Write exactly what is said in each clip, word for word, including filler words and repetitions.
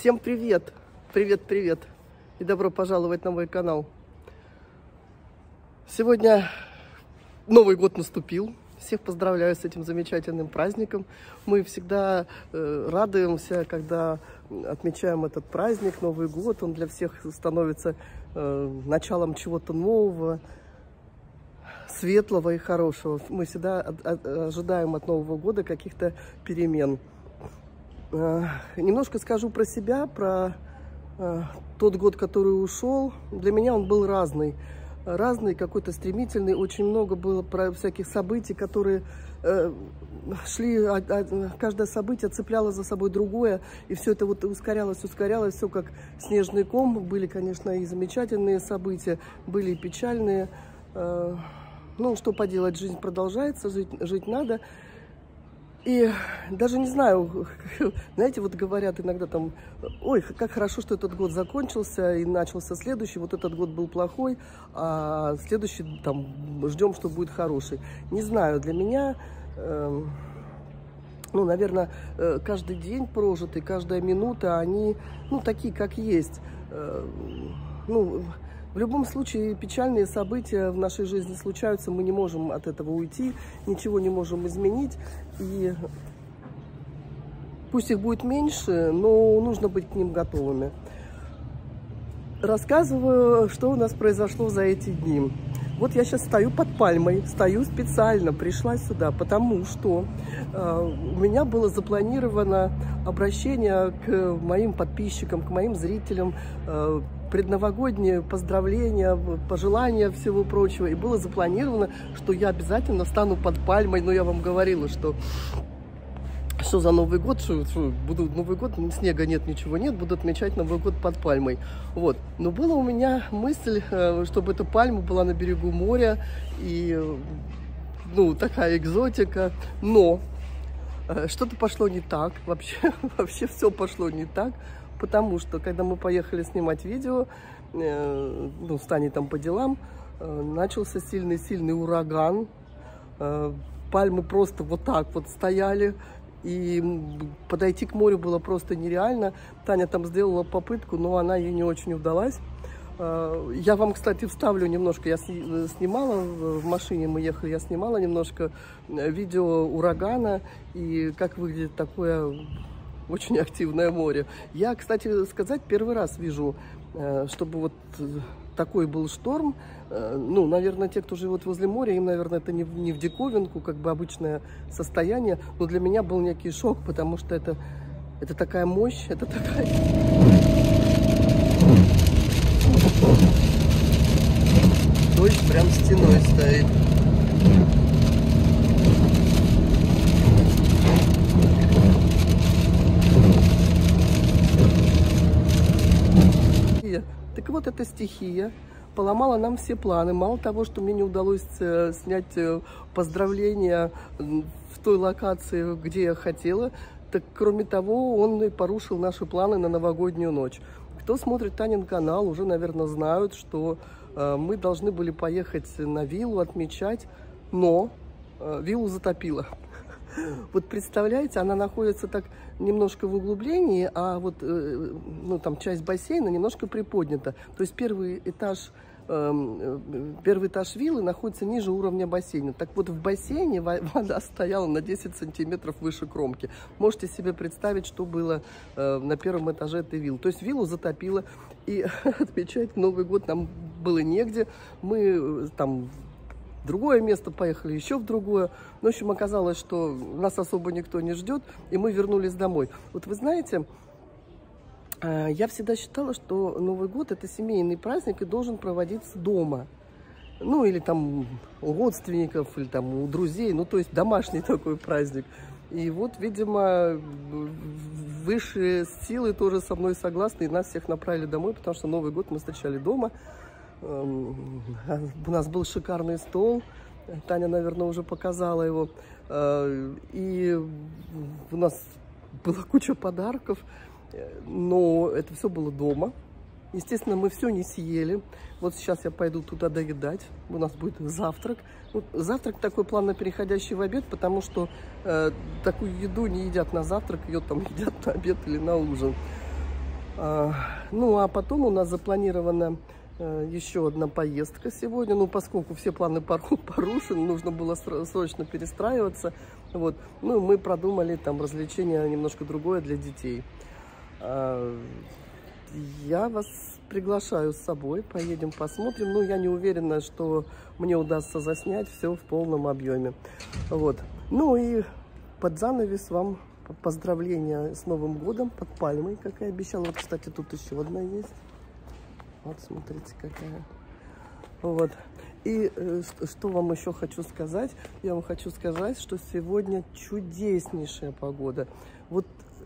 Всем привет! Привет, привет! И добро пожаловать на мой канал. Сегодня Новый год наступил. Всех поздравляю с этим замечательным праздником. Мы всегда э, радуемся, когда отмечаем этот праздник, Новый год. Он для всех становится э, началом чего-то нового, светлого и хорошего. Мы всегда от, от, ожидаем от Нового года каких-то перемен. Э, немножко скажу про себя, про э, тот год, который ушел. Для меня он был разный. Разный, какой-то стремительный, очень много было про всяких событий, которые э, шли, а, а, каждое событие цепляло за собой другое, и все это вот ускорялось, ускорялось, все как снежный ком. Были, конечно, и замечательные события, были и печальные. Э, ну, что поделать, жизнь продолжается, жить, жить надо. И даже не знаю, знаете, вот говорят иногда там, ой, как хорошо, что этот год закончился и начался следующий, вот этот год был плохой, а следующий там ждем, что будет хороший. Не знаю, для меня, э, ну, наверное, каждый день прожитый, каждая минута, они, ну, такие, как есть. Э, ну, в любом случае, печальные события в нашей жизни случаются, мы не можем от этого уйти, ничего не можем изменить. И пусть их будет меньше, но нужно быть к ним готовыми. Рассказываю, что у нас произошло за эти дни. Вот я сейчас стою под пальмой, стою специально, пришла сюда, потому что э, у меня было запланировано обращение к моим подписчикам, к моим зрителям, э, предновогодние поздравления, пожелания, всего прочего. И было запланировано, что я обязательно стану под пальмой. Но я вам говорила, что что за Новый год, что, что буду Новый год, снега нет, ничего нет, буду отмечать Новый год под пальмой. Вот. Но была у меня мысль, чтобы эта пальма была на берегу моря, и, ну, такая экзотика. Но что-то пошло не так, вообще, вообще все пошло не так. Потому что, когда мы поехали снимать видео, э, ну, с Таней там по делам, э, начался сильный-сильный ураган. Э, пальмы просто вот так вот стояли, и подойти к морю было просто нереально. Таня там сделала попытку, но она ей не очень удалась. Э, я вам, кстати, вставлю немножко, я снимала в машине, мы ехали, я снимала немножко видео урагана, и как выглядит такое... Очень активное море. Я, кстати сказать, первый раз вижу, чтобы вот такой был шторм. Ну, наверное, те, кто живет возле моря, им, наверное, это не в, не в диковинку, как бы обычное состояние. Но для меня был некий шок, потому что это, это такая мощь, это такая... Дождь прям стеной стоит. Так вот, эта стихия поломала нам все планы. Мало того, что мне не удалось э, снять э, поздравления в той локации, где я хотела, так кроме того, он и порушил наши планы на новогоднюю ночь. Кто смотрит Танин канал, уже, наверное, знают, что э, мы должны были поехать на виллу отмечать, но э, виллу затопило. Вот представляете, она находится так немножко в углублении, а вот э, ну, там часть бассейна немножко приподнята. То есть первый этаж, э, первый этаж виллы находится ниже уровня бассейна. Так вот, в бассейне вода стояла на десять сантиметров выше кромки. Можете себе представить, что было э, на первом этаже этой виллы. То есть виллу затопило, и отмечать Новый год нам было негде. Мы там... В другое место поехали, еще в другое. В общем, оказалось, что нас особо никто не ждет, и мы вернулись домой. Вот вы знаете, я всегда считала, что Новый год – это семейный праздник и должен проводиться дома. Ну, или там у родственников, или там у друзей, ну, то есть домашний такой праздник. И вот, видимо, высшие силы тоже со мной согласны, и нас всех направили домой, потому что Новый год мы встречали дома. У нас был шикарный стол, Таня, наверное, уже показала его, и у нас была куча подарков, но это все было дома. Естественно, мы все не съели. Вот сейчас я пойду туда доедать. У нас будет завтрак. Вот завтрак такой плавно переходящий в обед, потому что э, такую еду не едят на завтрак, ее там едят на обед или на ужин. Ну, а потом у нас запланирована еще одна поездка сегодня. Ну, поскольку все планы порушены, нужно было срочно перестраиваться. Вот. Ну, мы продумали там развлечение немножко другое для детей. Я вас приглашаю с собой, поедем посмотрим. Ну, я не уверена, что мне удастся заснять все в полном объеме. Вот. Ну и под занавес вам поздравления с Новым годом под пальмой, как я обещала. Вот, кстати, тут еще одна есть. Вот, смотрите, какая. Вот. И э, что вам еще хочу сказать? Я вам хочу сказать, что сегодня чудеснейшая погода. Вот,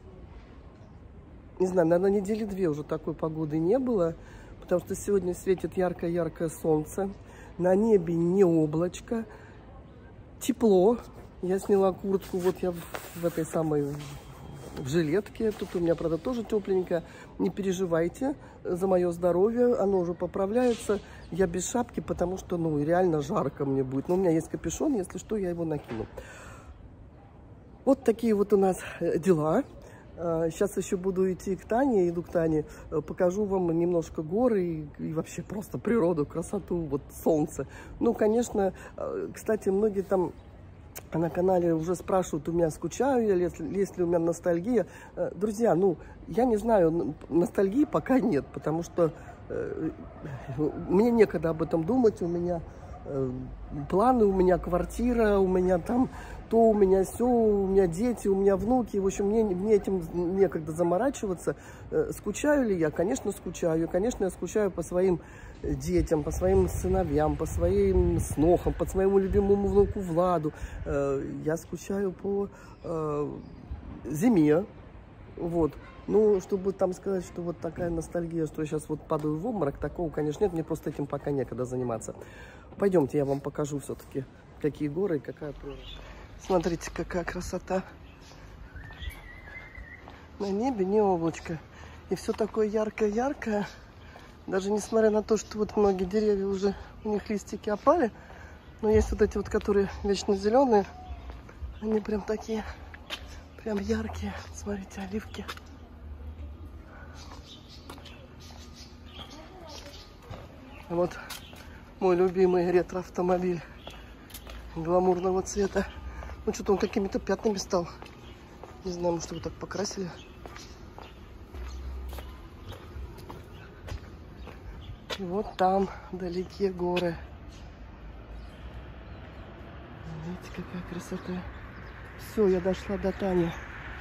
не знаю, наверное, недели две уже такой погоды не было, потому что сегодня светит яркое-яркое солнце, на небе не облачко, тепло. Я сняла куртку, вот я в этой самой в жилетке, тут у меня, правда, тоже тепленькая. Не переживайте за мое здоровье, оно уже поправляется. Я без шапки, потому что, ну, реально жарко мне будет. Но у меня есть капюшон, если что, я его накину. Вот такие вот у нас дела. Сейчас еще буду идти к Тане, иду к Тане, покажу вам немножко горы и, и вообще просто природу, красоту, вот солнце. Ну, конечно, кстати, многие там на канале уже спрашивают у меня, скучаю я, есть, есть ли у меня ностальгия. Друзья, ну, я не знаю, ностальгии пока нет, потому что э, мне некогда об этом думать, у меня э, планы, у меня квартира, у меня там то, у меня все, у меня дети, у меня внуки, в общем, мне, мне этим некогда заморачиваться. Э, скучаю ли я? Конечно, скучаю. Конечно, я скучаю по своим детям, по своим сыновьям, по своим снохам, по своему любимому внуку Владу. Я скучаю по э, зиме. Вот. Ну, чтобы там сказать, что вот такая ностальгия, что я сейчас вот падаю в обморок, такого, конечно, нет. Мне просто этим пока некогда заниматься. Пойдемте, я вам покажу все-таки, какие горы и какая природа. Смотрите, какая красота. На небе не облачко. И все такое яркое-яркое. Даже несмотря на то, что вот многие деревья уже, у них листики опали, но есть вот эти вот, которые вечно зеленые, они прям такие, прям яркие. Смотрите, оливки. Вот мой любимый ретро-автомобиль гламурного цвета. Ну, что-то он какими-то пятнами стал. Не знаю, может, его так покрасили. И вот там вдалеке горы. Видите, какая красота. Все, я дошла до Тани.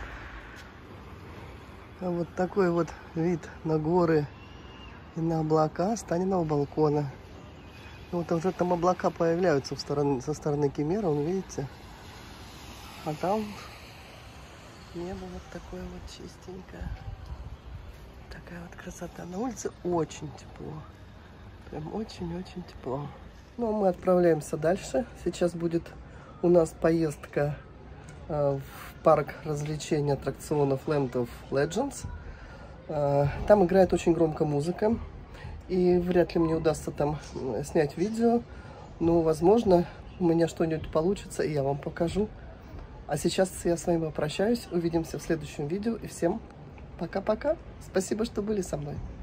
А вот такой вот вид на горы и на облака с Таниного балкона. Вот уже там облака появляются в стороны, со стороны Кемера, вон, видите? А там небо вот такое вот чистенькое. Такая вот красота. На улице очень тепло. Прям очень-очень тепло. Ну, а мы отправляемся дальше. Сейчас будет у нас поездка э, в парк развлечений аттракционов Land of Legends. Э, там играет очень громко музыка. И вряд ли мне удастся там снять видео. Но, возможно, у меня что-нибудь получится, и я вам покажу. А сейчас я с вами прощаюсь. Увидимся в следующем видео. И всем пока-пока. Спасибо, что были со мной.